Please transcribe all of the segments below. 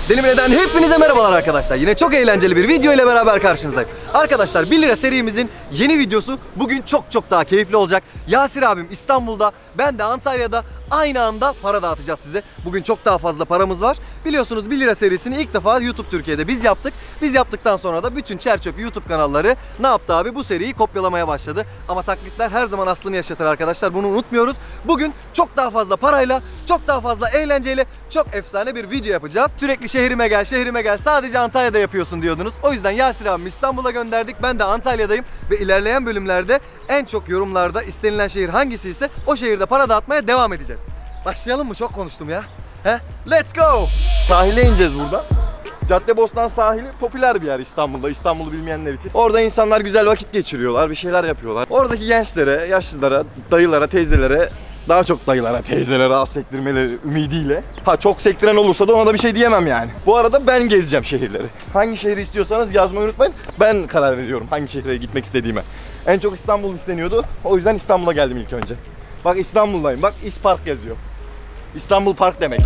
Delimene'den hepinize merhabalar arkadaşlar. Yine çok eğlenceli bir video ile beraber karşınızdayım. Arkadaşlar 1 lira serimizin yeni videosu bugün çok daha keyifli olacak. Yasir abim İstanbul'da, ben de Antalya'da aynı anda para dağıtacağız size. Bugün çok daha fazla paramız var. Biliyorsunuz 1 lira serisini ilk defa YouTube Türkiye'de biz yaptık. Biz yaptıktan sonra da bütün Çerçöp YouTube kanalları ne yaptı abi? Bu seriyi kopyalamaya başladı. Ama taklitler her zaman aslını yaşatır arkadaşlar. Bunu unutmuyoruz. Bugün çok daha fazla parayla, çok daha fazla eğlenceyle, çok efsane bir video yapacağız. Sürekli şehrime gel, şehrime gel. Sadece Antalya'da yapıyorsun diyordunuz. O yüzden Yasir abimi İstanbul'a gönderdik. Ben de Antalya'dayım ve ilerleyen bölümlerde en çok yorumlarda istenilen şehir hangisi ise o şehirde para dağıtmaya devam edeceğiz. Başlayalım mı? Çok konuştum ya. He? Let's go! Sahile ineceğiz burada. Caddebostan sahili popüler bir yer İstanbul'da, İstanbul'u bilmeyenler için. Orada insanlar güzel vakit geçiriyorlar, bir şeyler yapıyorlar. Oradaki gençlere, yaşlılara, dayılara, teyzelere, daha çok dayılara, teyzelere az sektirmeleri ümidiyle. Ha çok sektiren olursa da ona da bir şey diyemem yani. Bu arada ben gezeceğim şehirleri. Hangi şehri istiyorsanız yazmayı unutmayın. Ben karar veriyorum hangi şehre gitmek istediğime. En çok İstanbul isteniyordu. O yüzden İstanbul'a geldim ilk önce. Bak İstanbul'dayım. Bak İspark yazıyor. İstanbul Park demek.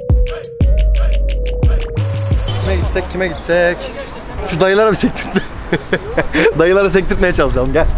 Kime gitsek? Şu dayılara bir sektirtme. Dayılara sektirtmeye çalışalım, gel.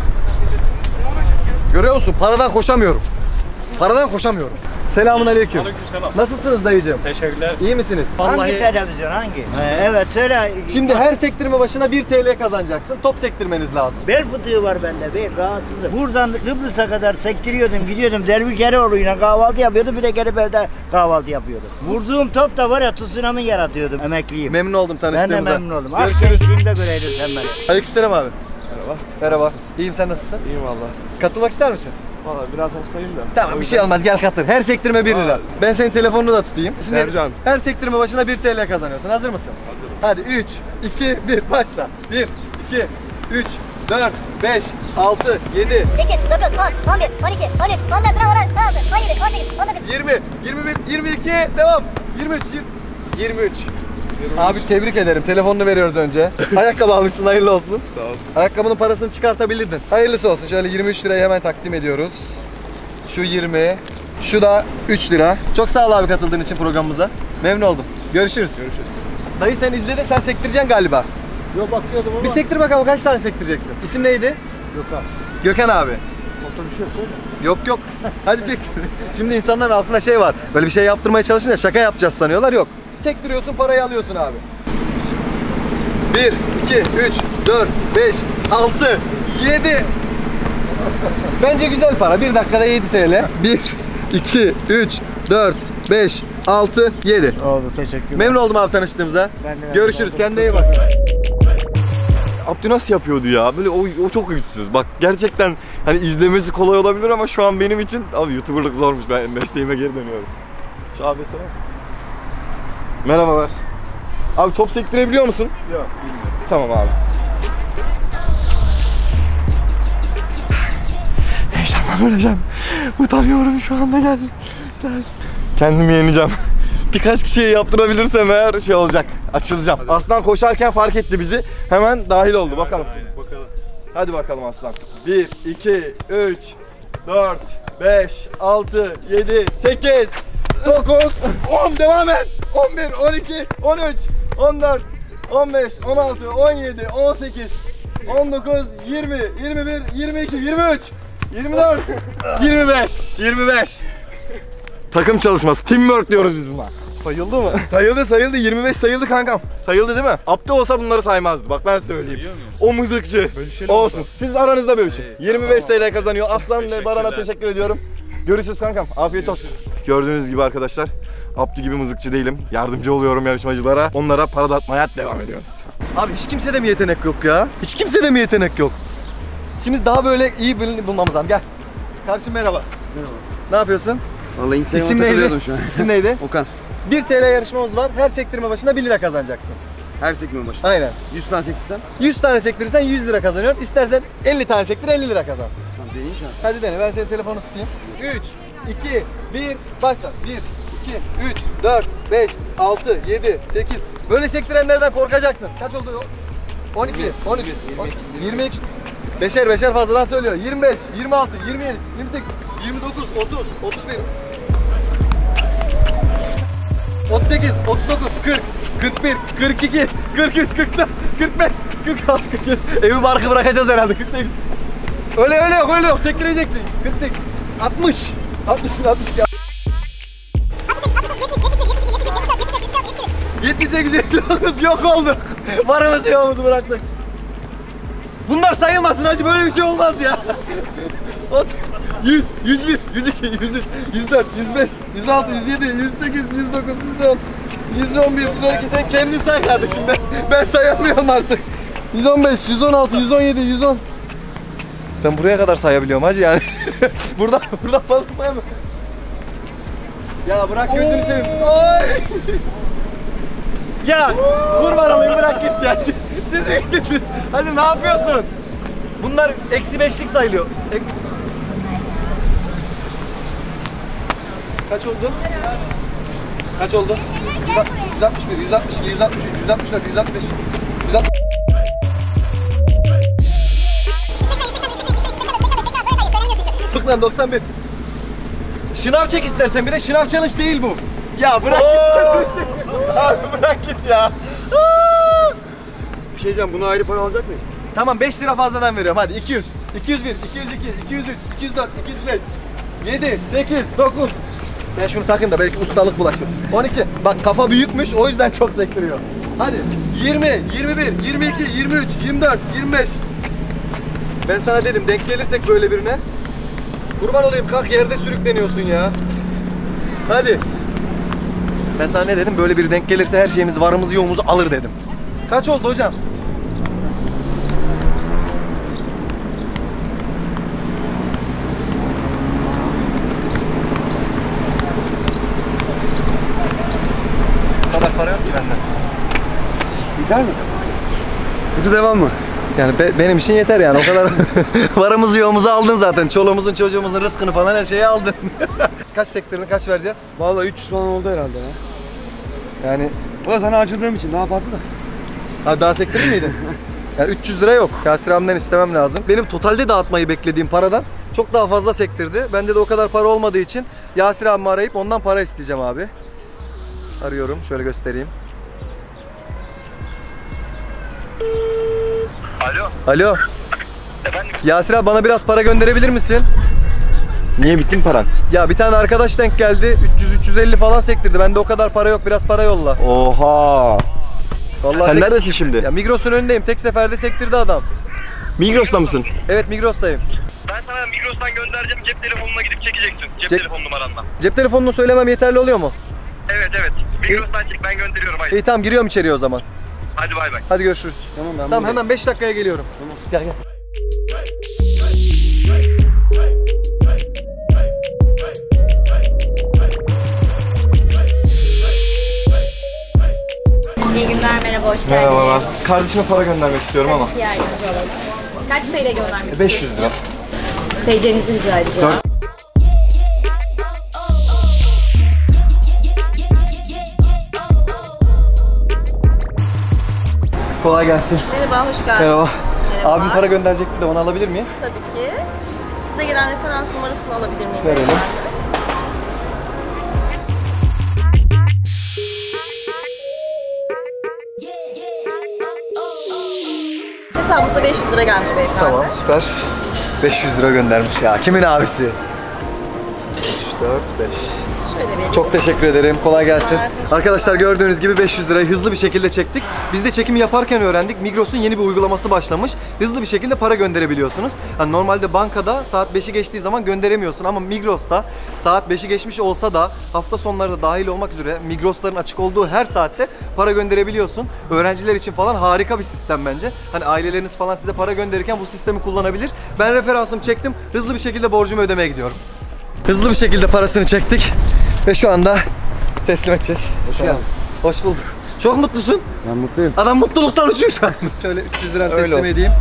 Görüyor musun? Paradan koşamıyorum. Paradan koşamıyorum. Selamünaleyküm. Aleykümselam. Nasılsınız dayıcığım? Teşekkürler. İyi misiniz? Hangi televizyon, hangi? Evet söyle. Şimdi her sektirme başına 1 TL kazanacaksın. Top sektirmeniz lazım. Bel fıtığı var bende, bel rahatsızlık. Buradan Kıbrıs'a kadar sektiriyordum, gidiyordum. Dervişeroğlu'yla kahvaltı yapıyordum, bir de geri belde kahvaltı yapıyordum. Vurduğum top da var ya, tsunami yaratıyordum. Emekliyim. Memnun oldum tanıştığımıza. Ben de memnun oldum. Görüşürüz. Günde göreydin sen beni. Aleykümselam abi. Merhaba. Merhaba. İyiyim, sen nasılsın? İyiyim valla. Katılmak ister misin? Valla biraz hastayım da. Tamam, bir şey olmaz, gel katıl. Her sektirme 1 lira. Ben senin telefonunu da tutayım. Sercan. Her sektirme başına 1 TL kazanıyorsun. Hazır mısın? Hazırım. Hadi 3, 2, 1 başla. 1, 2, 3, 4, 5, 6, 7, 8, 9, 10, 11, 12, 13, 14, 16, 17, 18, 19, 20, 21, 22, devam. 23, 23. Abi tebrik ederim. Telefonunu veriyoruz önce. Ayakkabı almışsın, hayırlı olsun. Sağ ol. Ayakkabının parasını çıkartabilirdin. Hayırlısı olsun. Şöyle 23 lirayı hemen takdim ediyoruz. Şu 20. Şu da 3 lira. Çok sağ ol abi katıldığın için programımıza. Memnun oldum. Görüşürüz. Görüşürüz. Dayı sen izledin, sen sektireceksin galiba. Yok bakıyordum ama. Bir sektir bakalım, kaç tane sektireceksin? İsim neydi? Gökhan. Gökhan abi. Otobüs yok değil mi? Yok. Hadi sektir. Şimdi insanların aklına şey var. Böyle bir şey yaptırmaya çalışınca şaka yapacağız sanıyorlar. Yok. Sektiriyorsun, parayı alıyorsun abi. 1, 2, 3, 4, 5, 6, 7. Bence güzel para. 1 dakikada 7 TL. 1, 2, 3, 4, 5, 6, 7. Oldu, teşekkürler. Memnun oldum abi tanıştığımıza. Ben de Görüşürüz. oldum. Kendine iyi bak. Abdü nasıl yapıyordu ya? Böyle o çok güçsüz. Bak gerçekten hani izlemesi kolay olabilir ama şu an benim için abi YouTuber'lık zormuş. Ben mesleğime geri dönüyorum. Şu abi sana. Merhabalar. Abi top sektirebiliyor musun? Yok, bilmiyorum. Tamam abi. Heyecandan öleceğim. Utanıyorum şu anda, gel. Kendimi yeneceğim. Birkaç kişiye yaptırabilirsem eğer şey olacak. Açılacağım. Hadi. Aslan koşarken fark etti bizi. Hemen dahil oldu. Bakalım. Aynen. Bakalım. Hadi bakalım aslan. 1, 2, 3, 4, 5, 6, 7, 8, 9, 10, devam et. 11, 12, 13, 14, 15, 16, 17, 18, 19, 20, 21, 22, 23, 24, 25. Takım çalışması, teamwork diyoruz biz buna. Sayıldı mı? Sayıldı. 25 sayıldı kankam. Sayıldı değil mi? Abdü olsa bunları saymazdı. Bak ben söyleyeyim. O mızıkçı. Olsun. Siz aranızda bölüşün. 25 TL kazanıyor. Aslan ve Baran'a teşekkür ediyorum. Görüşürüz kankam. Afiyet olsun. Gördüğünüz gibi arkadaşlar, Abdü gibi mızıkçı değilim. Yardımcı oluyorum yarışmacılara. Onlara para dağıtmaya devam ediyoruz. Abi hiç kimsede mi yetenek yok ya? Hiç kimsede mi yetenek yok? Şimdi daha böyle iyi birini bulmamız lazım. Gel. Kardeşim merhaba. Merhaba. Ne yapıyorsun? Vallahi Instagram'a İsim neydi? takılıyordum şu an. İsim neydi? Okan. 1 TL yarışmamız var. Her sektirme başına 1 lira kazanacaksın. Her sekme başına. Aynen. 100 tane sektirsem. 100 tane sektirirsen 100 lira kazanıyorsun. İstersen 50 tane sektir 50 lira kazan. Tamam deneyeyim şu an. Hadi dene, ben senin telefonu tutayım. 3, 2, 1, başla. 1, 2, 3, 4, 5, 6, 7, 8. Böyle sektirenlerden korkacaksın. Kaç oldu o? 12, 13, 22. Beşer fazladan söylüyor. 25, 26, 27, 28, 29, 30, 31. 38, 39, 40, 41, 42, 43, 44, 45, 46, 47. Evi barkı bırakacağız herhalde. 48. Öyle yok. Sektireceksin. 48, 60, 62. 78, 79 yok oldu. Varımızı yoğumuzu bıraktık. Bunlar sayılmasın hacı, böyle bir şey olmaz ya. 100, 101, 102, 103, 104, 105, 106, 107, 108, 109, 110, 111, 112. Sen kendin say kardeşim, ben sayamıyorum artık. 115, 116, 117, 110. Ben buraya kadar sayabiliyorum hacı yani. buradan fazla sayamıyorum. Ya bırak gözünü seveyim. Ya kurban olayım, bırak git ya. Siz de gittiniz. Hadi ne yapıyorsun? Bunlar eksi 5'lik sayılıyor. Kaç oldu? Kaç oldu? 161, 162, 163, 164, 165, 190, 91. Şınav çek istersen, bir de şınav challenge değil bu. Ya bırak git. Abi bırak git ya. Bir şey diyeceğim, bunu ayrı para alacak mıyım? Tamam 5 lira fazladan veriyorum, hadi 200, 201, 202, 203, 204, 205, 7, 8, 9. Ben şunu takayım da belki ustalık bulaşır. 12. Bak kafa büyükmüş, o yüzden çok sektiriyor. Hadi 20, 21, 22, 23, 24, 25. Ben sana dedim, denk gelirsek böyle birine. Kurban olayım, kalk, yerde sürükleniyorsun ya. Hadi. Ben sana ne dedim, böyle biri denk gelirse her şeyimiz, varımızı yoğumuzu alır dedim. Kaç oldu hocam? O kadar para yok ki benden. Yeter mi? Kutu devam mı? Yani benim için yeter yani, o kadar. Varımızı yoğumuzu aldın zaten. Çoluğumuzun çocuğumuzun rızkını falan her şeyi aldın. Kaç sektirdin, kaç vereceğiz? Vallahi 300 falan oldu herhalde ya. Yani Bu da sana acıdığım için daha fazla da. abi daha sektirir miydin? Yani 300 lira yok. Yasir abimden istemem lazım. Benim totalde dağıtmayı beklediğim paradan çok daha fazla sektirdi. Bende de o kadar para olmadığı için Yasir abimi arayıp ondan para isteyeceğim abi. Arıyorum, şöyle göstereyim. Alo. Alo. Efendim? Yasir abi, bana biraz para gönderebilir misin? Niye bitti mi paran? Ya bir tane arkadaş denk geldi. 300-350 falan sektirdi. Bende o kadar para yok. Biraz para yolla. Oha! Vallahi Sen neredesin şimdi? Ya Migros'un önündeyim. Tek seferde sektirdi adam. Migros'ta mısın? Evet, Migros'tayım. Ben sana Migros'tan göndereceğim, cep telefonuna gidip çekeceksin. Cep telefon numaranla. Cep telefonunu söylemem yeterli oluyor mu? Evet. Migros'tan çek, ben gönderiyorum, haydi. İyi tamam, giriyorum içeriye o zaman. Hadi bay bay. Hadi görüşürüz. Tamam, ben Tamam, hemen 5 dakikaya geliyorum. Tamam. Gel. İyi günler, merhaba, hoş geldiniz. Merhabalar. Kardeşime para göndermek istiyorum ama. Yardımcı olalım. Kaç TL göndermek 500 lira. TC'nizi rica edeceğim. Kolay gelsin. Merhaba, hoş geldiniz. Merhaba. Merhaba. Abim para gönderecekti de onu alabilir miyim? Tabii ki. Size gelen referans numarasını alabilir miyim? Verelim. beyefendi? Hesabımıza 500 lira gelmiş beyefendi. Tamam, süper. 500 lira göndermiş ya. Kimin abisi? 3, 4, 5. Şöyle bir Çok teşekkür ederim. Kolay gelsin. Arkadaşlar gördüğünüz gibi 500 lirayı hızlı bir şekilde çektik. Biz de çekimi yaparken öğrendik. Migros'un yeni bir uygulaması başlamış. Hızlı bir şekilde para gönderebiliyorsunuz. Yani normalde bankada saat 5'i geçtiği zaman gönderemiyorsun ama Migros'ta saat 5'i geçmiş olsa da hafta sonları da dahil olmak üzere Migros'ların açık olduğu her saatte para gönderebiliyorsun. Öğrenciler için falan harika bir sistem bence. Hani aileleriniz falan size para gönderirken bu sistemi kullanabilir. Ben referansımı çektim. Hızlı bir şekilde borcumu ödemeye gidiyorum. Hızlı bir şekilde parasını çektik ve şu anda teslim edeceğiz. Hoş geldin. Hoş bulduk. Çok mutlusun. Ben mutluyum. Adam mutluluktan uçuyor şu an. Şöyle 300 lira teslim olsun. edeyim.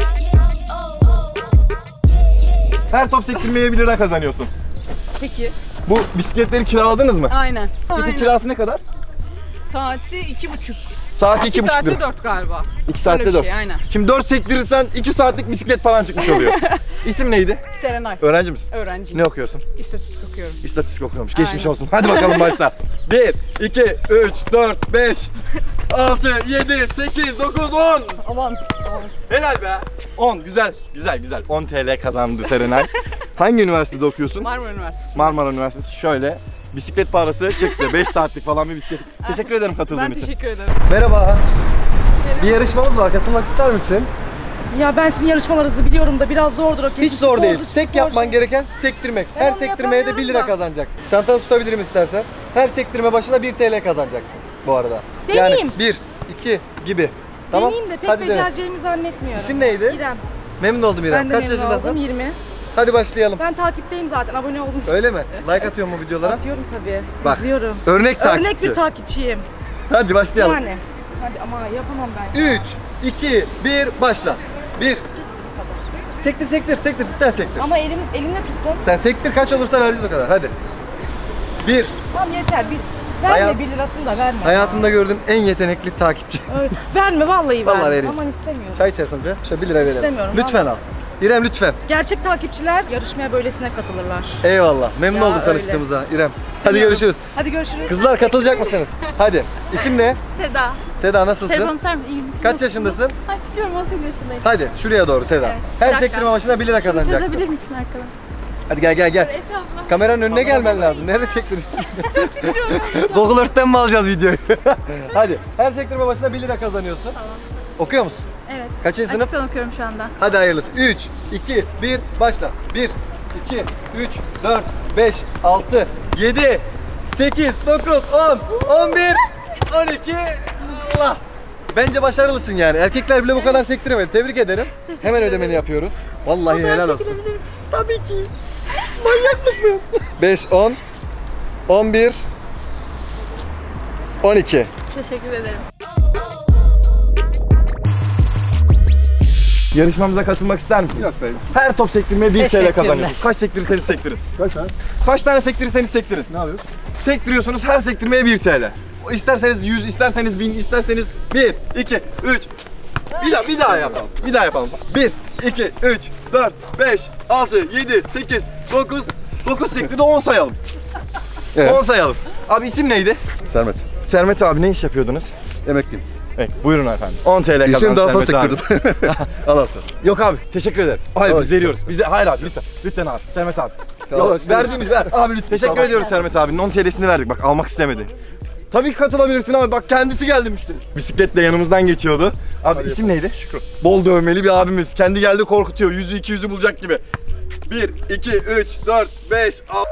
Her top sektirmeye 1 lira kazanıyorsun. Peki. Bu bisikletleri kiraladınız mı? Aynen. Peki kirası ne kadar? Saati 2,5. Saati 2,5 Saatte lira. 4 galiba. 2 saatte Öyle bir 4. şey, aynen. Şimdi 4 sektirirsen 2 saatlik bisiklet falan çıkmış oluyor. İsim neydi? Serenay. Öğrenci misin? Öğrenciyim. Ne okuyorsun? İstatistik okuyorum. İstatistik okuyormuş. Geçmiş Aynen. olsun. Hadi bakalım başla. 1, 2, 3, 4, 5, 6, 7, 8, 9, 10. Aman. Helal be. 10. Güzel. Güzel güzel. 10 TL kazandı Serenay. Hangi üniversitede okuyorsun? Marmara Üniversitesi. Marmara Üniversitesi. Şöyle. Bisiklet parası çıktı. 5 saatlik falan bir bisiklet. Teşekkür ederim katıldığın Ben için. teşekkür ederim. Merhaba. Bir yarışmamız var. Katılmak ister misin? Ya ben sizin yarışmalarınızı biliyorum da biraz zordur o kesin. Hiç zor değil. Sporcu, Tek sporcu. yapman gereken sektirmek. Her onu sektirmeye de 1 lira yapamıyorum da. kazanacaksın. Çantanı tutabilirim istersen. Her sektirme başına 1 TL kazanacaksın bu arada. Deneyeyim. Yani 1, 2 gibi. Tamam. Deneyeyim de pek Hadi dene. becereceğimi zannetmiyorum. İsim neydi? İrem. Memnun oldum İrem. Ben de Kaç memnun yaşındasın? oldum, 20. Hadi başlayalım. Ben takipteyim zaten, abone oldum. Öyle mi? Like atıyor mu videolara? Atıyorum tabii. Bak. İzliyorum. Örnek takipçi. Örnek bir takipçiyim. Hadi başlayalım. Yani. Hadi ama yapamam ben. 3, 2, 1 başla. 1. Sektir sektir sektir cidden sektir. Ama elimle tuttum. Sen sektir kaç olursa vereceğiz o kadar. Hadi. 1. Tamam yeter. Verme Hayat- 1 lirasını da verme. Hayatımda gördüğüm en yetenekli takipçi. Evet. Verme vallahi verme. Vallahi vereyim. Aman istemiyorum. Çay içersin be. Şöyle 1 lira verelim. İstemiyorum, Lütfen al. İrem lütfen. Gerçek takipçiler yarışmaya böylesine katılırlar. Eyvallah. Memnun Ya oldum öyle. tanıştığımıza İrem. Hadi Biliyorum. görüşürüz. Hadi görüşürüz. Kızlar katılacak mısınız? Hadi. İsim ne? Seda. Seda nasılsın? Telefonum iyi misin? Kaç yaşındasın? Ay tutuyorum 18 yaşındayım. Hadi şuraya doğru Seda. Evet, bir Her dakika. sektirme başına 1 lira kazanacaksın. Çözebilir misin arkadan? Hadi gel gel gel. Etrafına. Kameranın önüne gelmen lazım. Nerede sektireceksin? Google Earth'ten mi alacağız videoyu? Hadi. Her sektirme başına 1 lira kazanıyorsun. Tamam. Okuyor musun? Evet. Kaçıncı sınıf? Açıktan okuyorum şu anda. Hadi hayırlısı. 3, 2, 1, başla. 1, 2, 3, 4, 5, 6, 7, 8, 9, 10, 11, 12, Allah. Bence başarılısın yani. Erkekler bile bu kadar sektiremedi. Tebrik ederim. Hemen ödemeni yapıyoruz. Vallahi helal olsun. Çekilebilir. Tabii ki. Manyak mısın? 5, 10, 11, 12. Teşekkür ederim. Yarışmamıza katılmak ister misin? Yok be. Her top sektirmeye 1 TL kazanıyorsunuz. Kaç sektirirseniz sektirin. Kaç tane sektirirseniz sektirin. Ne yapıyorsun? Sektiriyorsunuz her sektirmeye 1 TL. İsterseniz 100, isterseniz 1000, isterseniz 1, 2, 3. Bir daha yapalım. Bir daha yapalım. 1, 2, 3, 4, 5, 6, 7, 8, 9 sektirdi 10 sayalım. Evet. 10 sayalım. Abi isim neydi? Sermet. Sermet abi ne iş yapıyordunuz? Emekliyim. Evet, buyurun efendim. 10 TL kazandı Şimdi daha fazla Sermet abi. sektirdim. Al al. Yok abi teşekkür ederim. Hayır Tamam. biz veriyoruz. Bize hayır abi lütfen. Lütfen abi. Sermet abi. Tamam, Yok, verdiğimiz ver. Abi lütfen. Teşekkür ediyoruz Sermet abinin 10 TL'sini verdik. Bak almak istemedi. Tabii ki katılabilirsin abi. Bak kendisi geldi müşteri. Bisikletle yanımızdan geçiyordu. Abi isim neydi? Şükrü. Bol dövmeli bir abimiz. Kendi geldi korkutuyor. 100'ü 200'ü bulacak gibi. 1, 2, 3, 4, 5, 6.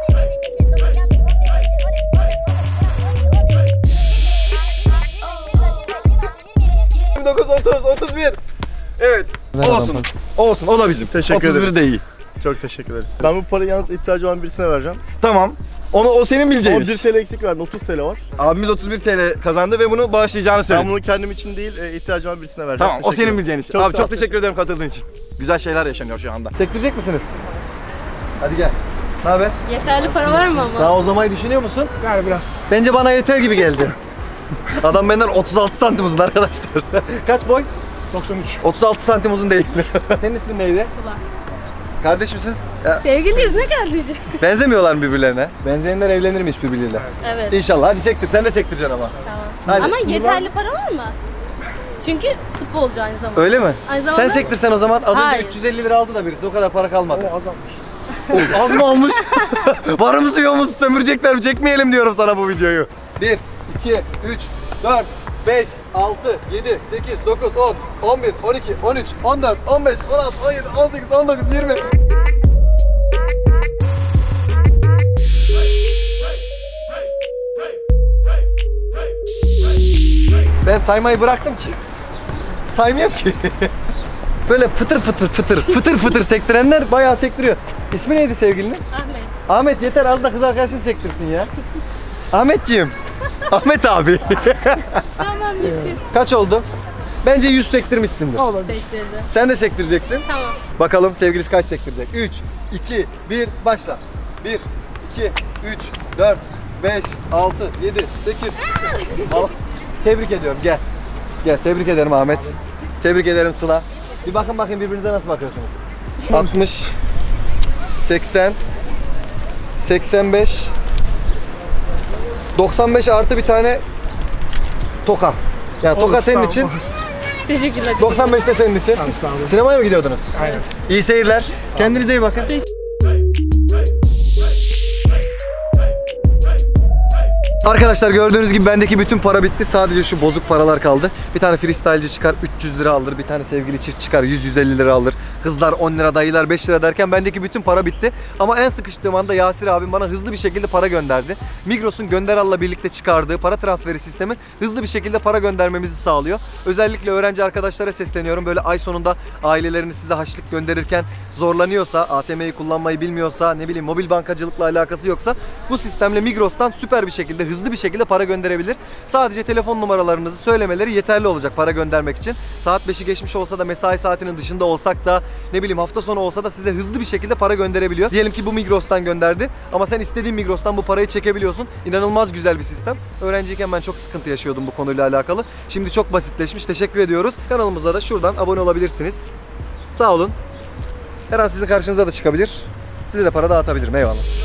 29, 30, 31. Evet. Olsun. Olsun. O da bizim. Teşekkür 31 ederiz. de iyi. Çok teşekkür ederiz. Ben bu parayı yalnız ihtiyacı olan birisine vereceğim. Tamam. O senin Ama bileceğin iş. 1 TL eksik verdin, 30 TL var. Abimiz 31 TL kazandı ve bunu bağışlayacağını Ben söyledi. bunu kendim için değil, ihtiyacı olan birisine vereceğim. Tamam, o Teşekkür senin ederim. bileceğin iş. Çok Abi sağ ol, çok teşekkür ederim katıldığın için. Güzel şeyler yaşanıyor şu anda. Sektirecek misiniz? Hadi gel. Ne haber? Yeterli para var mı ama? Daha o zamanı düşünüyor musun? Yani biraz. Bence bana yeter gibi geldi. Adam benden 36 santim uzun arkadaşlar. Kaç boy? 93. 36 santim uzun değil. Senin ismin neydi? Sıla. Kardeşimsiniz? Ya, Sevgiliyiz ne kardeşim? benzemiyorlar mı birbirlerine? Benzeyenler evlenirmiş birbirleriyle. Evet. İnşallah. Hadi sektir. Sen de sektireceksin ama. Tamam. Hadi. Ama yeterli para var mı? Çünkü futbolcu aynı zamanda. Öyle mi? Aynı zamanda... Sen sektirsen o zaman. Az önce Hayır. 350 lira aldı da birisi. O kadar para kalmadı. O azalmış. Az mı almış? Varımızı yoğumuzu sömürecekler mi? Çekmeyelim diyorum sana bu videoyu. 1, 2, 3, 4, 5, 6, 7, 8, 9, 10, 11, 12, 13, 14, 15, 16, 17, 18, 19, 20. Ben saymayı bıraktım ki. Saymıyorum ki. Böyle fıtır fıtır fıtır fıtır fıtır sektirenler bayağı sektiriyor. İsmi neydi sevgilinin? Ahmet. Ahmet yeter az da kız arkadaşın sektirsin ya. Ahmetciğim. Ahmet abi. Tamam bitti. Kaç oldu? Bence 100 sektirmişsindir. Sektirdi. Sen de sektireceksin. Tamam. Bakalım sevgilisi kaç sektirecek? 3, 2, 1, başla. 1, 2, 3, 4, 5, 6, 7, 8. Tebrik ediyorum gel. Gel tebrik ederim Ahmet. Tebrik ederim Sıla. Bir bakın bakayım birbirinize nasıl bakıyorsunuz. 60, 80, 85, 95 artı bir tane toka. Yani toka senin için. Teşekkürler. 95 de senin için. Sağ olun. Sinemaya mı gidiyordunuz? Aynen. İyi seyirler. Kendinize iyi bakın. Arkadaşlar gördüğünüz gibi bendeki bütün para bitti. Sadece şu bozuk paralar kaldı. Bir tane freestyle'cı çıkar 300 lira alır. Bir tane sevgili çift çıkar 100-150 lira alır. Kızlar 10 lira, dayılar 5 lira derken bendeki bütün para bitti. Ama en sıkıştığım anda Yasir abim bana hızlı bir şekilde para gönderdi. Migros'un Gönderal'la birlikte çıkardığı para transferi sistemi hızlı bir şekilde para göndermemizi sağlıyor. Özellikle öğrenci arkadaşlara sesleniyorum. Böyle ay sonunda ailelerini size harçlık gönderirken zorlanıyorsa, ATM'yi kullanmayı bilmiyorsa, ne bileyim mobil bankacılıkla alakası yoksa bu sistemle Migros'tan süper bir şekilde, hızlı bir şekilde para gönderebilir. Sadece telefon numaralarınızı söylemeleri yeterli olacak para göndermek için. Saat 5'i geçmiş olsa da, mesai saatinin dışında olsak da, ne bileyim hafta sonu olsa da size hızlı bir şekilde para gönderebiliyor. Diyelim ki bu Migros'tan gönderdi ama sen istediğin Migros'tan bu parayı çekebiliyorsun. İnanılmaz güzel bir sistem. Öğrenciyken ben çok sıkıntı yaşıyordum bu konuyla alakalı. Şimdi çok basitleşmiş. Teşekkür ediyoruz. Kanalımıza da şuradan abone olabilirsiniz. Sağ olun. Her an sizin karşınıza da çıkabilir. Size de para dağıtabilirim. Eyvallah.